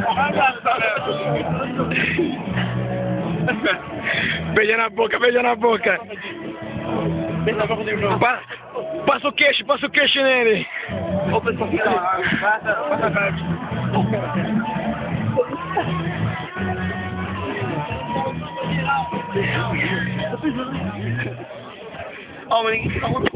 Beija na boca, beija na boca. Passa o queixo nele. Oh, mas ninguém